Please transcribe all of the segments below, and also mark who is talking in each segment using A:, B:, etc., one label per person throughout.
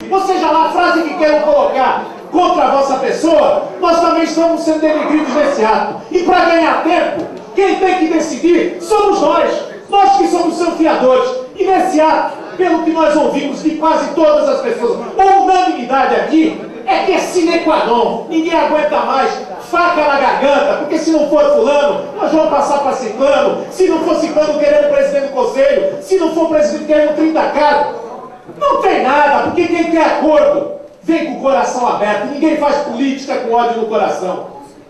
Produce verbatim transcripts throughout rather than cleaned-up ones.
A: Ou seja lá a frase que queiram colocar contra a vossa pessoa, nós também estamos sendo denegridos nesse ato. E para ganhar tempo, quem tem que decidir somos nós. Nós que somos seus fiadores. E nesse ato, pelo que nós ouvimos de quase todas as pessoas, a unanimidade aqui é que é sine qua non. Ninguém aguenta mais, faca na garganta, porque se não for fulano, nós vamos passar para ciclano. Se não for ciclano, queremos o presidente do conselho. Se não for o presidente, queremos trinta cargos. Não tem nada, porque quem quer acordo vem com o coração aberto. Ninguém faz política com ódio no coração.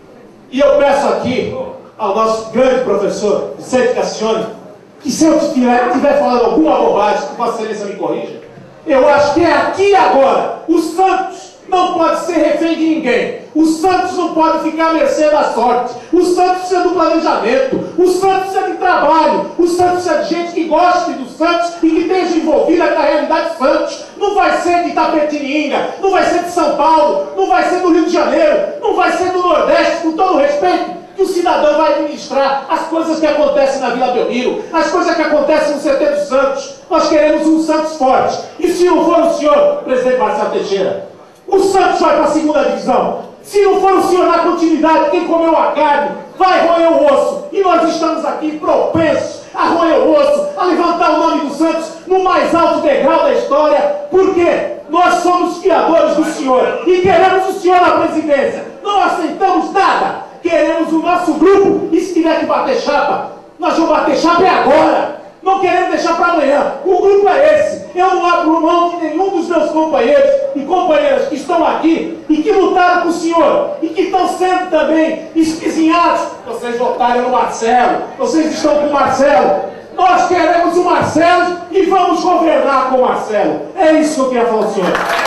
A: E eu peço aqui ao nosso grande professor Vicente Cassione, que se eu estiver, estiver falando alguma bobagem, que Vossa Excelência me corrija, eu acho que é aqui e agora. O Santos não pode ser refém de ninguém. O Santos não pode ficar à mercê da sorte. O Santos precisa do planejamento. O Santos precisa de trabalho. O Santos precisa de gente que goste do Santos e que esteja envolvida com a realidade do Santos. Não vai ser de Itapetininga, não vai ser de São Paulo, não vai ser do Rio de Janeiro, não vai ser do Nordeste, com todo o respeito, que o cidadão vai administrar as coisas que acontecem na Vila Belmiro, as coisas que acontecem no C T dos Santos. Nós queremos um Santos forte. E se não for o senhor, presidente Marcelo Teixeira, o Santos vai para a segunda divisão. Se não for o senhor na continuidade, quem comeu a carne vai roer o osso. E nós estamos aqui propensos a roer o osso, a levantar o nome do Santos no mais alto degrau da história, porque nós somos fiadores do senhor e queremos o senhor na presidência. Não aceitamos nada. Queremos o nosso grupo, e se tiver que bater chapa, nós vamos bater chapa é agora. Não queremos deixar para amanhã. O grupo é esse. Eu não abro mão de nenhum dos meus companheiros e companheiras que estão aqui e que lutaram com o senhor e que estão sendo também espizinhados. Vocês votaram no Marcelo. Vocês estão com o Marcelo. Nós queremos o Marcelo e vamos governar com o Marcelo. É isso que eu queria falar ao senhor.